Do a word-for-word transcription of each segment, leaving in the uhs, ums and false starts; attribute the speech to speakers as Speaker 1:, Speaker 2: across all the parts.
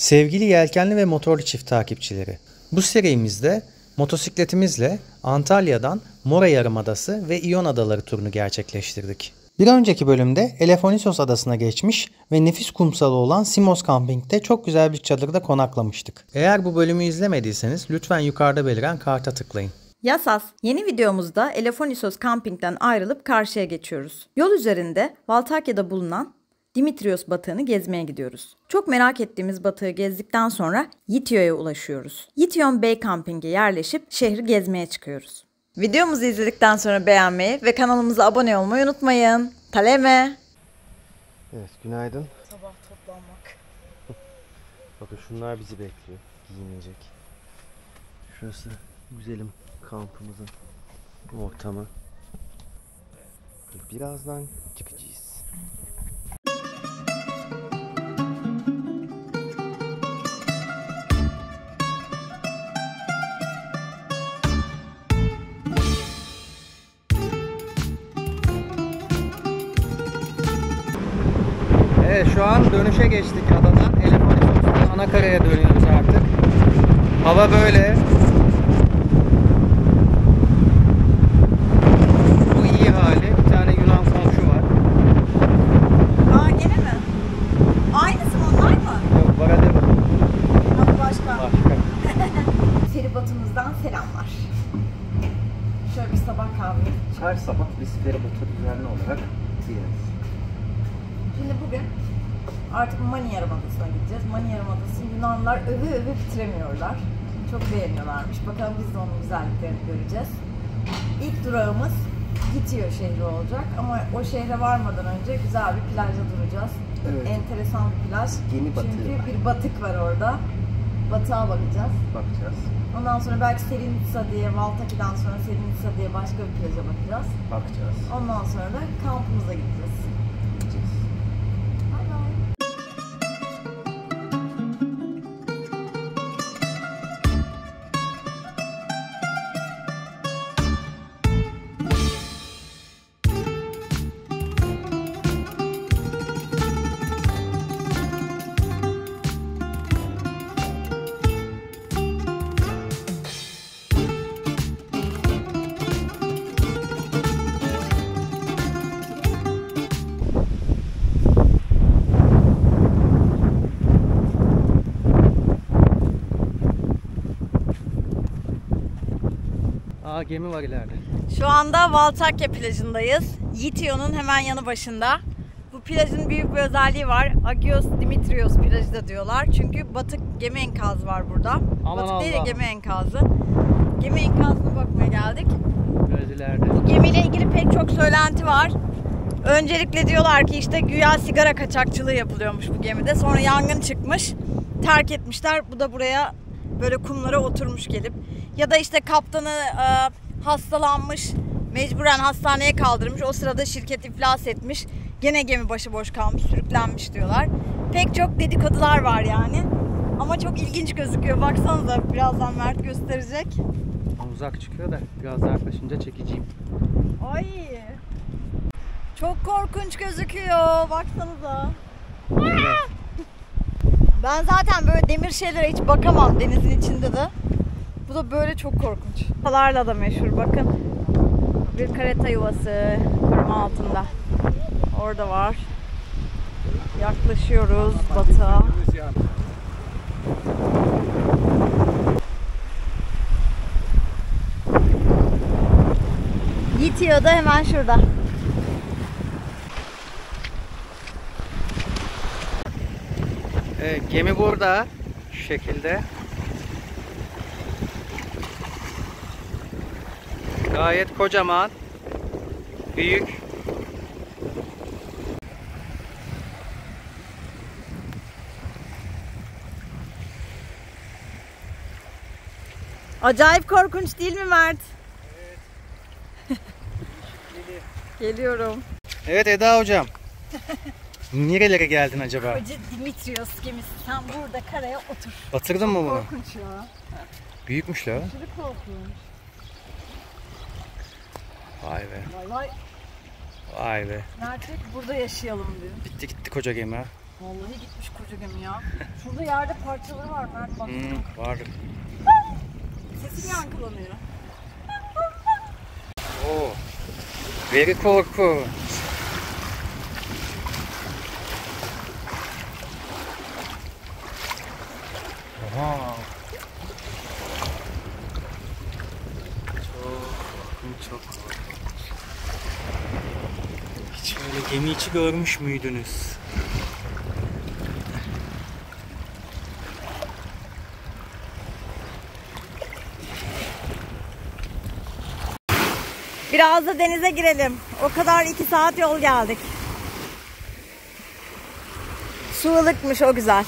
Speaker 1: Sevgili yelkenli ve motorlu çift takipçileri, bu serimizde motosikletimizle Antalya'dan Mora Yarımadası ve İyon Adaları turunu gerçekleştirdik. Bir önceki bölümde Elefonisos Adası'na geçmiş ve nefis kumsalı olan Simos Camping'de çok güzel bir çadırda konaklamıştık. Eğer bu bölümü izlemediyseniz lütfen yukarıda beliren karta tıklayın.
Speaker 2: Yasas, yeni videomuzda Elefonisos Camping'den ayrılıp karşıya geçiyoruz. Yol üzerinde Valtakya'da bulunan Dimitrios batığını gezmeye gidiyoruz. Çok merak ettiğimiz batığı gezdikten sonra Yitio'ya ulaşıyoruz. Yition Bay Camping'e yerleşip şehri gezmeye çıkıyoruz. Videomuzu izledikten sonra beğenmeyi ve kanalımıza abone olmayı unutmayın. Taleme.
Speaker 1: Evet, günaydın.
Speaker 2: Sabah toplanmak.
Speaker 1: Bakın şunlar bizi bekliyor. Giyinecek. Şurası güzelim kampımızın ortamı. Birazdan çıkacağız. Evet, şu an dönüşe geçtik adadan. Elefonisos'tan Anakara'ya dönüyoruz artık. Hava böyle. Bu iyi hali. Bir tane Yunan komşu var.
Speaker 2: Aa, gene mi? Aynısı mı, onlar mı?
Speaker 1: Yok, Varadero.
Speaker 2: Ama başka.
Speaker 1: Başka.
Speaker 2: Feribot'umuzdan selamlar. Şöyle bir sabah kahve.
Speaker 1: Her sabah biz feribota düzenli olarak gideriz.
Speaker 2: Şimdi bugün artık Mani Yarımadası'na gideceğiz. Mani Yarımadası'nı Yunanlılar öve öve bitiremiyorlar. Çok beğeniyorlarmış. Bakalım biz de onun güzelliklerini göreceğiz. İlk durağımız Yitio şehri olacak. Ama o şehre varmadan önce güzel bir plajda duracağız.
Speaker 1: Evet.
Speaker 2: Enteresan bir plaj.
Speaker 1: Gemi batığı
Speaker 2: Çünkü
Speaker 1: var.
Speaker 2: bir batık var orada. Batığa bakacağız.
Speaker 1: Bakacağız.
Speaker 2: Ondan sonra belki Selinitsa diye, Valtaki'den sonra Selinitsa diye başka bir plaja bakacağız.
Speaker 1: Bakacağız.
Speaker 2: Ondan sonra da kampımıza gideceğiz.
Speaker 1: Gideceğiz.
Speaker 2: Bye bye.
Speaker 1: Aa, gemi var ileride.
Speaker 2: Şu anda Valtakya plajındayız. Yitio'nun hemen yanı başında. Bu plajın büyük bir özelliği var. Agios Dimitrios plajı da diyorlar. Çünkü batık gemi enkazı var burada.
Speaker 1: Aman
Speaker 2: batık değil de
Speaker 1: Allah.
Speaker 2: gemi enkazı. Gemi enkazına bakmaya geldik.
Speaker 1: Biraz ileride.
Speaker 2: Bu gemiyle ilgili pek çok söylenti var. Öncelikle diyorlar ki işte güya sigara kaçakçılığı yapılıyormuş bu gemide. Sonra yangın çıkmış. Terk etmişler. Bu da buraya böyle kumlara oturmuş gelip. Ya da işte kaptanı e, hastalanmış, mecburen hastaneye kaldırmış. O sırada şirket iflas etmiş. Gene gemi başıboş kalmış, sürüklenmiş diyorlar. Pek çok dedikodular var yani. Ama çok ilginç gözüküyor. Baksanıza, birazdan Mert gösterecek.
Speaker 1: Uzak çıkıyor da biraz daha yaklaşınca çekeceğim.
Speaker 2: Ay! Çok korkunç gözüküyor. Baksanıza.
Speaker 1: Evet.
Speaker 2: Ben zaten böyle demir şeylere hiç bakamam denizin içinde de. Bu da böyle çok korkunç. Kalarla da meşhur, bakın. Bir kareta yuvası koruma altında. Orada var. Yaklaşıyoruz batığa. Yitio da hemen şurada.
Speaker 1: Evet, gemi burada. Şu şekilde. Gayet kocaman. Büyük.
Speaker 2: Acayip korkunç değil mi Mert?
Speaker 1: Evet.
Speaker 2: Geliyorum.
Speaker 1: Evet Eda hocam. Nerelere geldin acaba?
Speaker 2: Koca Dimitrios gemisi. Sen burada karaya otur.
Speaker 1: Batırdın mı bunu?
Speaker 2: Korkunç ya.
Speaker 1: Büyükmüş la.
Speaker 2: Aşırı korkunç.
Speaker 1: Vay be.
Speaker 2: Vallahi
Speaker 1: Vay be.
Speaker 2: Mert burada yaşayalım diyor.
Speaker 1: Bitti gitti koca gemi ha.
Speaker 2: Vallahi gitmiş koca gemi ya. Şurada yerde parçaları var Mert bak.
Speaker 1: Hmm, var.
Speaker 2: Sesim yankılanıyor.
Speaker 1: Oo. Very korku. Oha. Çok korkunç, çok korkunç. Hiç öyle gemi içi görmüş müydünüz?
Speaker 2: Biraz da denize girelim. O kadar iki saat yol geldik. Su ılıkmış, o güzel.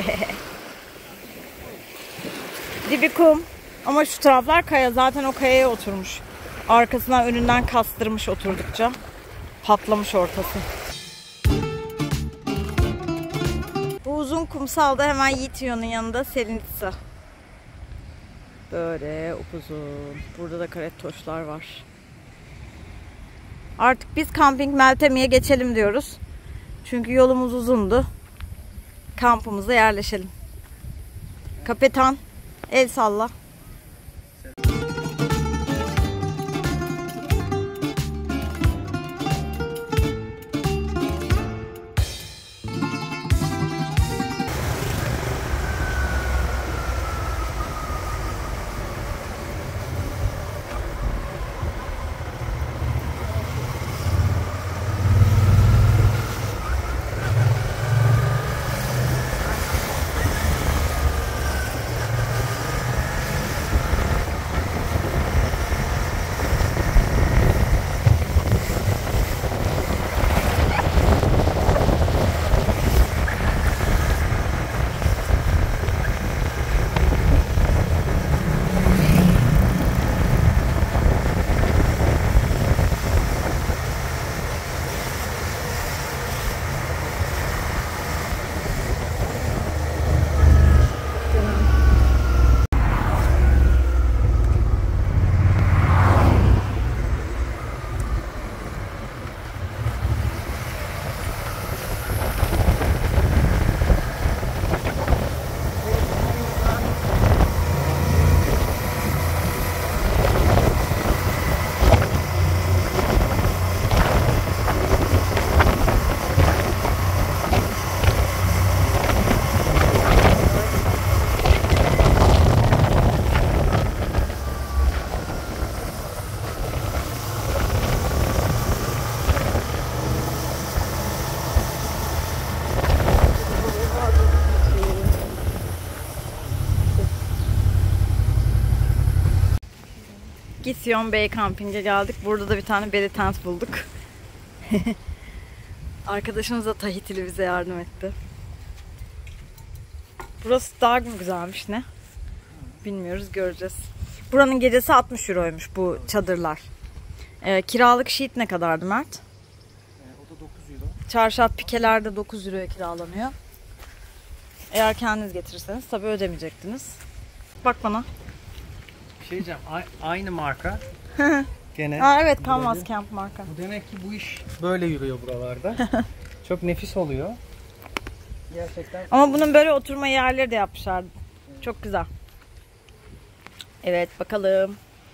Speaker 2: Dibi kum. Ama şu taraflar kaya. Zaten o kayaya oturmuş. Arkasından önünden kastırmış oturdukça. Patlamış ortası. Bu uzun kumsalda hemen Yiğitiyon'un yanında Selinitsa. Böyle upuzun. Burada da karettoşlar var. Artık biz Camping Meltemi'ye geçelim diyoruz. Çünkü yolumuz uzundu. Kampımıza yerleşelim. Kapitan, el salla. Gisyon Bay Camping'e geldik. Burada da bir tane belly tent bulduk. Arkadaşımız da Tahitili bize yardım etti. Burası daha mı güzelmiş ne? Bilmiyoruz, göreceğiz. Buranın gecesi altmış euroymuş bu çadırlar. Ee, kiralık sheet ne kadardı Mert?
Speaker 1: E, o da dokuz euro.
Speaker 2: Çarşaf pikeler de dokuz euroya kiralanıyor. Eğer kendiniz getirirseniz tabii ödemeyecektiniz. Bak bana.
Speaker 1: Bir şey diyeceğim. Aynı marka. Gene.
Speaker 2: Aa, evet, Canvas Camp marka.
Speaker 1: Bu demek ki bu iş böyle yürüyor buralarda. Çok nefis oluyor. Gerçekten.
Speaker 2: Ama bunun böyle oturma yerleri de yapmışlar. Evet. Çok güzel. Evet, bakalım.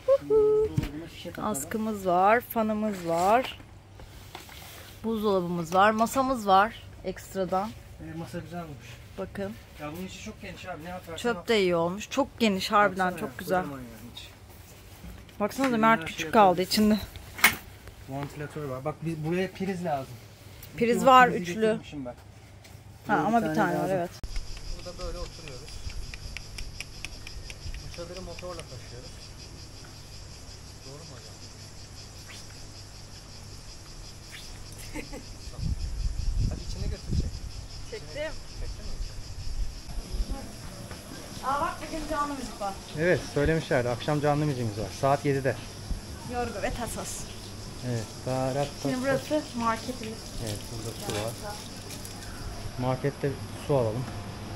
Speaker 2: Askımız var, fanımız var. Buzdolabımız var, masamız var ekstradan.
Speaker 1: Evet, masa güzel olmuş.
Speaker 2: Bakın.
Speaker 1: Ya bunun içi çok geniş abi. Ne yaparsan
Speaker 2: çöp de iyi olmuş. Çok geniş harbiden, çok ya, güzel. Yani baksanıza Mert küçük
Speaker 1: şey
Speaker 2: kaldı içinde.
Speaker 1: Vantilatör var. Bak biz, buraya priz lazım.
Speaker 2: Priz
Speaker 1: Bütün
Speaker 2: var üçlü. Ha, ama bir tane, tane var, evet.
Speaker 1: Burada böyle oturuyoruz. Bu çadırı motorla taşıyoruz. Doğru mu hocam? Hadi içine götürecek.
Speaker 2: Çektim. Çektin mi? Aa bak, bugün canlı müzik var.
Speaker 1: Evet, söylemişlerdi. Akşam canlı müziğimiz var. Saat yedide.
Speaker 2: Yorgu ve tasas.
Speaker 1: Evet. Darat,
Speaker 2: şimdi burası marketimiz.
Speaker 1: Evet, burada su var. Markette su alalım.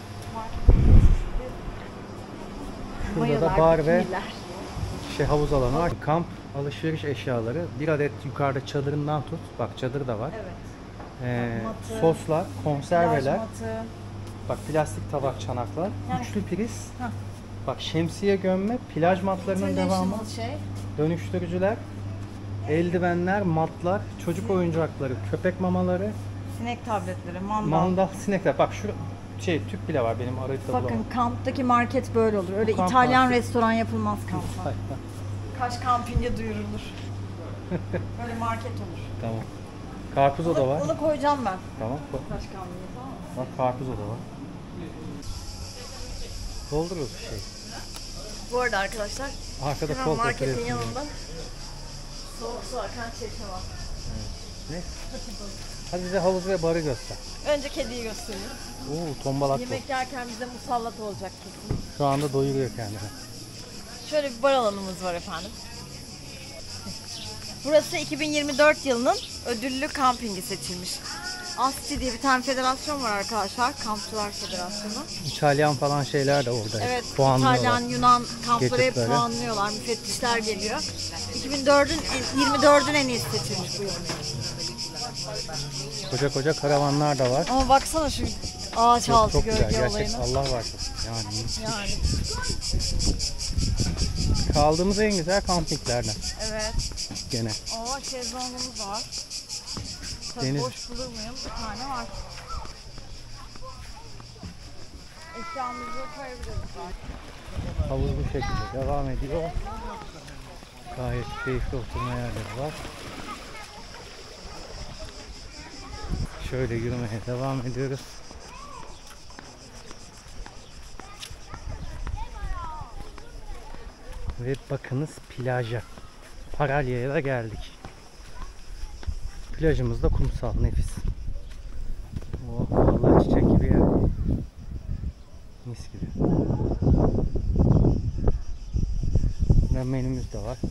Speaker 1: Burada da bar ve şey, havuz alanı var. Kamp alışveriş eşyaları. Bir adet yukarıda çadırından tut. Bak, çadır da var.
Speaker 2: Evet.
Speaker 1: Ee,
Speaker 2: Matı,
Speaker 1: soslar, konserveler.
Speaker 2: matı.
Speaker 1: Bak plastik tabak, çanaklar.
Speaker 2: Yani-
Speaker 1: Üçlü priz.
Speaker 2: Heh.
Speaker 1: Bak şemsiye gömme, plaj matlarının devamı.
Speaker 2: Şey.
Speaker 1: Dönüştürücüler. Eldivenler, matlar, çocuk oyuncakları, köpek mamaları,
Speaker 2: Sinek tabletleri, mandal.
Speaker 1: mandal, sinekler. Bak şu şey tüp bile var benim arayıp da
Speaker 2: Bakın
Speaker 1: bulamadım.
Speaker 2: kamptaki market böyle olur. Öyle
Speaker 1: Kamp
Speaker 2: İtalyan
Speaker 1: market.
Speaker 2: restoran yapılmaz kampta.
Speaker 1: Hayır, hayır.
Speaker 2: Kaş kampinge duyurulur. Böyle market olur.
Speaker 1: Tamam. Karpuz o da var.
Speaker 2: Onu koyacağım ben.
Speaker 1: Tamam. koy.
Speaker 2: Kaş kampinge, tamam mı?
Speaker 1: Bak karpuz o da var. Doldururuz bir şey.
Speaker 2: Bu arada arkadaşlar,
Speaker 1: Arkada
Speaker 2: hemen
Speaker 1: kol
Speaker 2: marketin
Speaker 1: kokuyor.
Speaker 2: yanında soğuk su akan çeşme var.
Speaker 1: Ne? Hadi bize havuz ve barı göster.
Speaker 2: Önce kediyi göstereyim.
Speaker 1: Oo, tombalak bu.
Speaker 2: Yemek yerken bize musallat olacak kesin.
Speaker 1: Şu anda doyuruyor kendini.
Speaker 2: Şöyle bir bar alanımız var efendim. Burası iki bin yirmi dört yılının ödüllü kampingi seçilmiş. ASTI diye bir tane federasyon var arkadaşlar. Kampçılar Federasyonu.
Speaker 1: İtalyan falan şeyler de orada.
Speaker 2: Evet,
Speaker 1: Puanlıyorlar.
Speaker 2: İtalyan, Yunan kampları hep
Speaker 1: Geçit böyle.
Speaker 2: puanlıyorlar. Müfettişler geliyor. iki bin dördün, yirmi dördün en iyisi seçilmiş bu yıl.
Speaker 1: Koca koca karavanlar da var.
Speaker 2: Ama baksana şu ağaç
Speaker 1: Çok,
Speaker 2: altı
Speaker 1: çok güzel.
Speaker 2: gölge
Speaker 1: Gerçek
Speaker 2: olayına.
Speaker 1: Allah var. Yani.
Speaker 2: Yani
Speaker 1: Kaldığımız en güzel kampinglerden.
Speaker 2: evet.
Speaker 1: Gene.
Speaker 2: Oo, şezlongumuz var. Tabii
Speaker 1: Deniz-
Speaker 2: boş bulur muyum? Bir tane var. Eşyamızı koyabiliriz.
Speaker 1: Havuz bu şekilde devam ediyor. Gayet keyifli oturma yerleri var. Şöyle yürümeye devam ediyoruz. Ve bakınız plaja. Paralya'ya da geldik. Plajımız da kumsal, nefis. Oh, vallahi çiçek gibi yer. Mis gibi. Ve menümüz de var.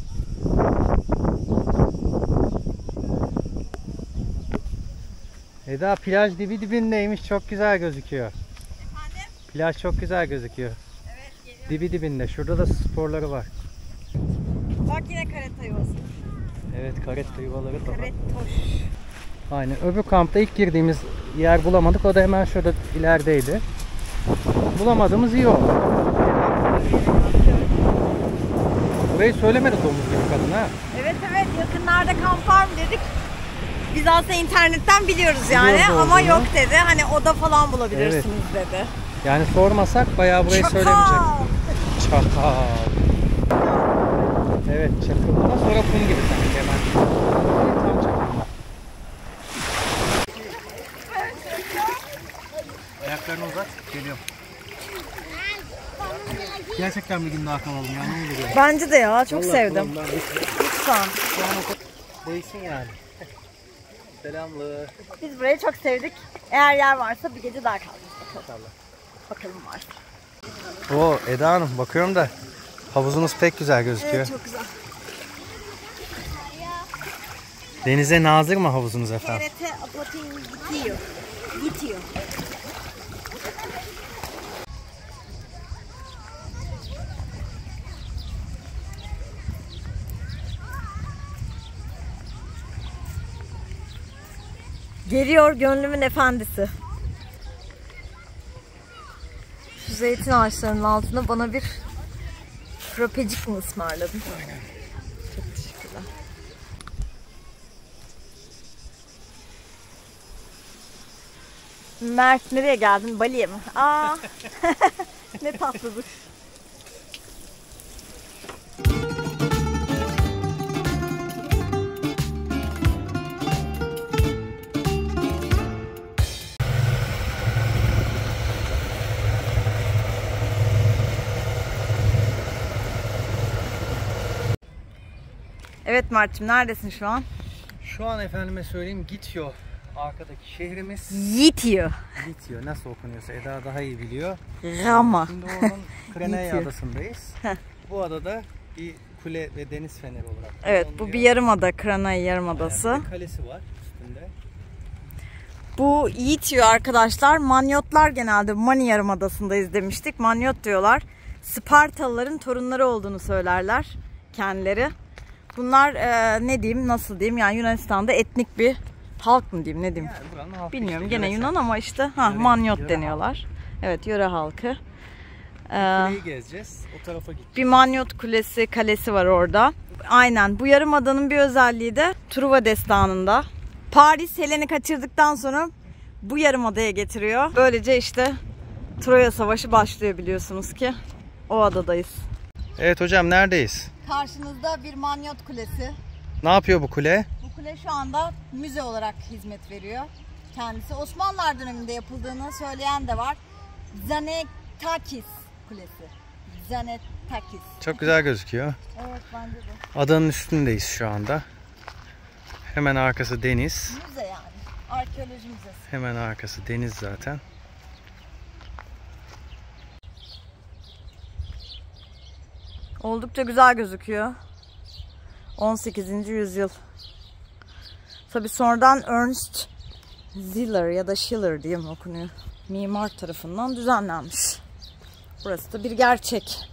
Speaker 1: Eda, plaj dibi dibindeymiş, çok güzel gözüküyor.
Speaker 2: Efendim?
Speaker 1: Plaj çok güzel gözüküyor.
Speaker 2: Evet, geliyor.
Speaker 1: Dibi dibinde. Şurada da sporları var.
Speaker 2: Bak yine karetta yuvası.
Speaker 1: Evet, karetta yuvaları da var.
Speaker 2: Karettoş.
Speaker 1: Aynen. Öbür kampta ilk girdiğimiz yer bulamadık. O da hemen şurada ilerideydi. Bulamadığımız iyi oldu. Burayı söylemedi domuz gibi kadın ha.
Speaker 2: Evet evet, yakınlarda kamp var mı dedik. Biz aslında internetten biliyoruz yani
Speaker 1: Biliyoruz
Speaker 2: ama
Speaker 1: olduğunu.
Speaker 2: yok dedi. Hani oda falan bulabilirsiniz dedi.
Speaker 1: Yani sormasak bayağı burayı
Speaker 2: Çakal!
Speaker 1: söylemeyecek. Çakal. Evet, çakılma sonra kum gibi sanki hemen. Tam çakılma. Ayaklarını uzat, geliyorum. Gerçekten bir gün daha kalalım ya, ne olur ya.
Speaker 2: Bence de ya, çok
Speaker 1: Vallahi
Speaker 2: sevdim.
Speaker 1: kalalım, ben de-
Speaker 2: Lütfen.
Speaker 1: Şu an o kadar değilsin yani. Selamlı.
Speaker 2: Biz burayı çok sevdik. Eğer yer varsa bir gece daha kalacağız. Bakalım.
Speaker 1: İnşallah.
Speaker 2: Bakalım varsa.
Speaker 1: Oo, Eda Hanım, bakıyorum da havuzunuz pek güzel gözüküyor.
Speaker 2: Evet, çok güzel.
Speaker 1: Denize nazır mı havuzunuz efendim?
Speaker 2: T R T apatın gidiyor. Gidiyor. Geliyor gönlümün efendisi. Şu zeytin ağaçlarının altında bana bir frapecik mi ısmarladın? Aynen. Çok teşekkürler. Mert, nereye geldin? Bali'ye mi? Aa, ne tatlıdır. Evet Mert'cim, neredesin şu an?
Speaker 1: Şu an efendime söyleyeyim Gityo. Arkadaki şehrimiz
Speaker 2: Yitiyor.
Speaker 1: Gityo. Nasıl okunuyorsa Eda daha iyi biliyor.
Speaker 2: Rama.
Speaker 1: Şimdi onun Krenaya
Speaker 2: Gityo.
Speaker 1: adasındayız. Bu adada bir kule ve deniz feneri olarak.
Speaker 2: Evet, bu bir yarımada, Kranay Yarımadası.
Speaker 1: Yani bir kalesi var üstünde.
Speaker 2: Bu Yitiyor arkadaşlar. Manyotlar genelde Mani Yarımadası'ndayız demiştik. Manyot diyorlar. Spartalıların torunları olduğunu söylerler kendileri. Bunlar e, ne diyeyim, nasıl diyeyim, yani Yunanistan'da etnik bir halk mı diyeyim ne diyeyim.
Speaker 1: Yani
Speaker 2: bilmiyorum
Speaker 1: işte,
Speaker 2: gene
Speaker 1: yöresel.
Speaker 2: Yunan ama işte ha
Speaker 1: Yöre,
Speaker 2: Manyot
Speaker 1: yöre
Speaker 2: deniyorlar.
Speaker 1: Halkı.
Speaker 2: Evet yöre halkı. Ee,
Speaker 1: Kuleyi gezeceğiz. O tarafa gideceğiz.
Speaker 2: bir Manyot Kulesi, kalesi var orada. Aynen bu yarımadanın bir özelliği de Truva Destanı'nda. Paris Helen'i kaçırdıktan sonra bu yarımadaya getiriyor. Böylece işte Troya Savaşı başlıyor biliyorsunuz ki. O adadayız.
Speaker 1: Evet hocam neredeyiz?
Speaker 2: Karşınızda bir Manyot Kulesi.
Speaker 1: Ne yapıyor bu kule?
Speaker 2: Bu kule şu anda müze olarak hizmet veriyor. Kendisi Osmanlılar döneminde yapıldığını söyleyen de var. Zanetakis Kulesi. Zanetakis.
Speaker 1: Çok güzel gözüküyor.
Speaker 2: Evet bence de.
Speaker 1: Adanın üstündeyiz şu anda. Hemen arkası deniz.
Speaker 2: Müze yani. Arkeoloji müzesi.
Speaker 1: Hemen arkası deniz zaten.
Speaker 2: Oldukça güzel gözüküyor. on sekizinci yüzyıl. Tabi sonradan Ernst Ziller ya da Schiller diye mi okunuyor? Mimar tarafından düzenlenmiş. Burası da bir gerçek.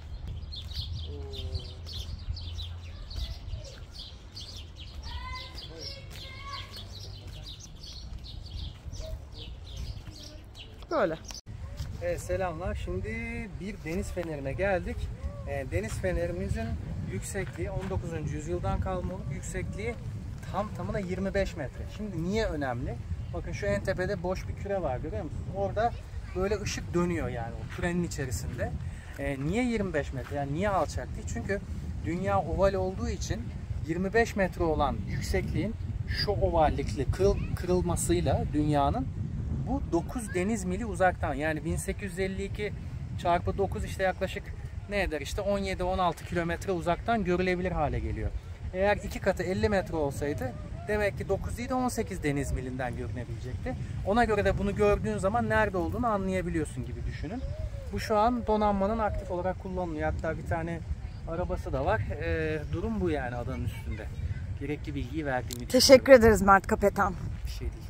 Speaker 2: Böyle.
Speaker 1: Evet selamlar. Şimdi bir deniz fenerine geldik. E, deniz fenerimizin yüksekliği on dokuzuncu yüzyıldan kalma olup yüksekliği tam tamına yirmi beş metre. Şimdi niye önemli? Bakın şu en tepede boş bir küre var görüyor musunuz? Orada böyle ışık dönüyor yani o kürenin içerisinde. E, niye yirmi beş metre? Yani niye alçak değil? Çünkü dünya oval olduğu için yirmi beş metre olan yüksekliğin şu ovallikle kırıl, kırılmasıyla dünyanın bu dokuz deniz mili uzaktan yani bin sekiz yüz elli iki çarpı dokuz işte yaklaşık ne eder işte on yedi on altı kilometre uzaktan görülebilir hale geliyor. Eğer iki katı elli metre olsaydı demek ki dokuz değil de on sekiz deniz milinden görünebilecekti. Ona göre de bunu gördüğün zaman nerede olduğunu anlayabiliyorsun gibi düşünün. Bu şu an donanmanın aktif olarak kullanılıyor. Hatta bir tane arabası da var. Ee, durum bu yani adanın üstünde. Gerekli bilgiyi verdiğimi
Speaker 2: Teşekkür ederiz Mert Kapetan.
Speaker 1: Bir şey değil.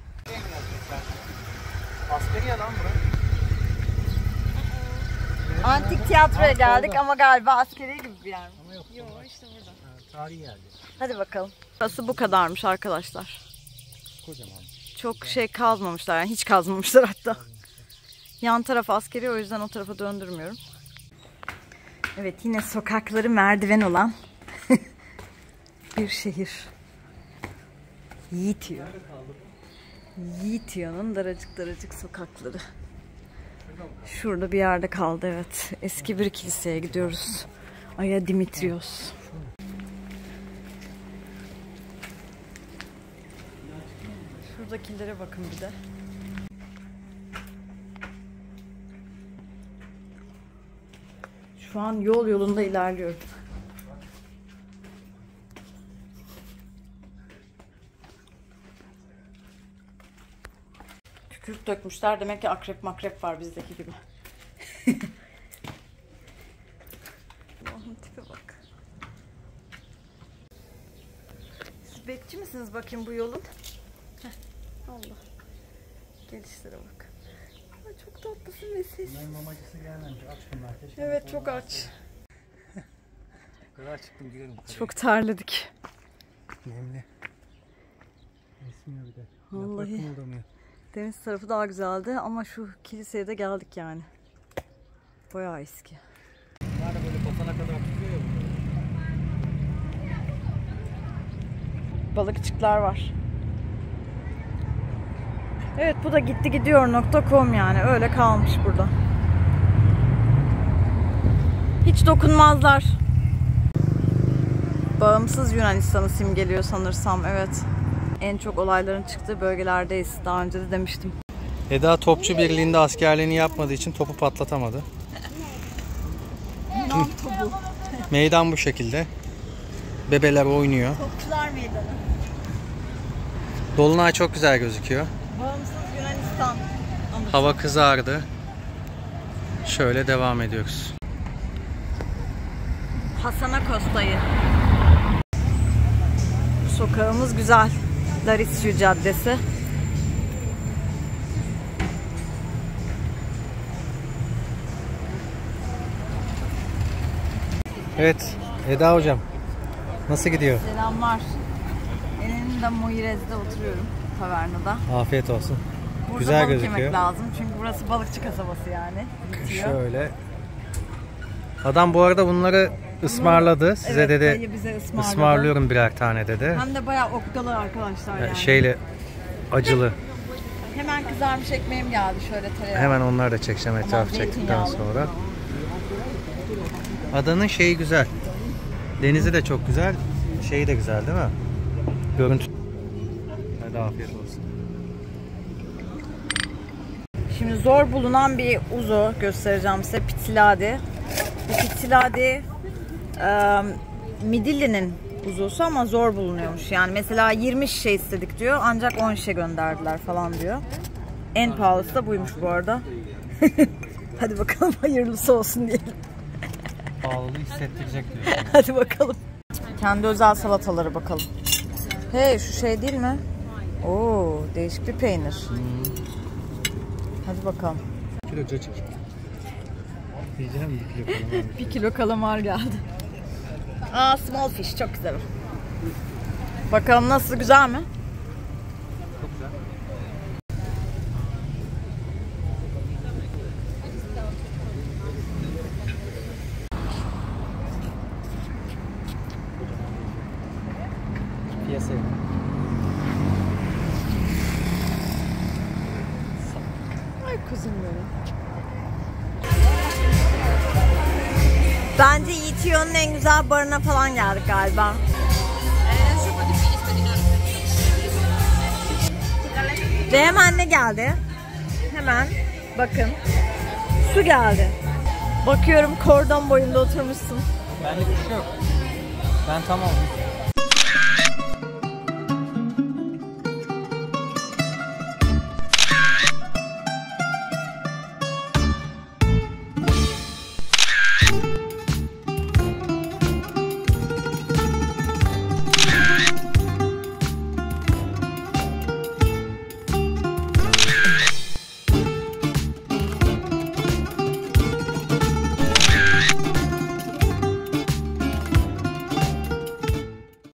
Speaker 1: Askeri ya lan burası.
Speaker 2: Antik tiyatroya geldik ama galiba askeri gibi bir yer mi?
Speaker 1: Ama yok.
Speaker 2: Yok işte burada.
Speaker 1: Ha, tarihi yerde.
Speaker 2: Hadi bakalım. Burası bu kadarmış arkadaşlar.
Speaker 1: Kocaman.
Speaker 2: Çok şey kazmamışlar yani hiç kazmamışlar hatta. Yan taraf askeri o yüzden o tarafa döndürmüyorum. Evet yine sokakları merdiven olan bir şehir. Yitiyor. Yitiyor'un daracık daracık sokakları. Şurada bir yerde kaldı evet. Eski bir kiliseye gidiyoruz. Aya Dimitrios. Şuradakilere bakın bir de. Şu an yol yolunda ilerliyorum. Kürk dökmüşler. Demek ki akrep makrep var bizdeki gibi. Allah'ım tipe bak. Siz bekçi misiniz bakayım bu yolun? Heh, Allah. Gelişlere bak. Ay, çok tatlısın ve sessiz.
Speaker 1: Ben mamacısı gelmemiş. Aç bunlar. Keşke
Speaker 2: Evet çok aç.
Speaker 1: O kadar çıktım girelim.
Speaker 2: Çok terledik.
Speaker 1: Nemli. Esmiyor bir de.
Speaker 2: Vallahi.
Speaker 1: Yaprak kımıldamıyor.
Speaker 2: Deniz tarafı daha güzeldi ama şu kiliseye de geldik yani. Bayağı eski.
Speaker 1: Bunlar da böyle batana kadar tutuyor ya.
Speaker 2: Balıkçıklar var. Evet bu da gitti gidiyor nokta com yani öyle kalmış burada. Hiç dokunmazlar. Bağımsız Yunanistan'ı simgeliyor sanırsam evet. En çok olayların çıktığı bölgelerdeyiz. Daha önce de demiştim.
Speaker 1: Eda Topçu Birliği'nde askerliğini yapmadığı için topu patlatamadı. Meydan bu şekilde. Bebeler oynuyor.
Speaker 2: Topçular Meydanı.
Speaker 1: Dolunay çok güzel gözüküyor.
Speaker 2: Bağımsız Yunanistan.
Speaker 1: Hava kızardı. Şöyle devam ediyoruz.
Speaker 2: Hasanakosta'yı. Sokağımız güzel. Larisyu Caddesi.
Speaker 1: Evet, Eda hocam. Nasıl gidiyor?
Speaker 2: Selamlar. Elin'de Moirez'de oturuyorum. tavernada.
Speaker 1: Afiyet olsun.
Speaker 2: Burada
Speaker 1: Güzel
Speaker 2: balık
Speaker 1: gözüküyor.
Speaker 2: yemek lazım çünkü burası balıkçı kasabası yani. Bitiyor.
Speaker 1: Şöyle. Adam bu arada bunları ısmarladı. Size
Speaker 2: Evet,
Speaker 1: dedi
Speaker 2: dayı bize ısmarladı.
Speaker 1: ısmarlıyorum birer tane dedi.
Speaker 2: Hem de bayağı okkalı arkadaşlar yani.
Speaker 1: Şeyle acılı.
Speaker 2: Hemen kızarmış ekmeğim geldi şöyle tereyağı.
Speaker 1: Hemen onları da çekeceğim etrafı çektikten sonra. Adanın şeyi güzel. Denizi de çok güzel. Şeyi de güzel değil mi? Görüntü. Hadi afiyet olsun.
Speaker 2: Şimdi zor bulunan bir uzo göstereceğim size. Pitilade. Bu pitilade e, Midilli'nin uzusu ama zor bulunuyormuş. Yani mesela yirmi şişe istedik diyor ancak on şişe gönderdiler falan diyor. En pahalısı da buymuş bu arada. Hadi bakalım hayırlısı olsun diyelim.
Speaker 1: Pahalılığı hissettirecek diyor.
Speaker 2: Hadi bakalım. Kendi özel salataları bakalım. Hey şu şey değil mi? Oo değişik bir peynir. Hmm. Hadi bakalım.
Speaker 1: Kilo cacık. Diyeceğim bir kilo kalamar.
Speaker 2: Bir kilo kalamar geldi. Aa small fish çok güzel. Bakalım nasıl, güzel mi?
Speaker 1: Çok güzel. Piyasaya.
Speaker 2: Ay kuzum benim. Bence E T O'nun en güzel barına falan geldik galiba. Ve hemen ne geldi? Hemen bakın. Su geldi. Bakıyorum kordon boyunda oturmuşsun.
Speaker 1: Benlik bir şey yok. Ben tamam.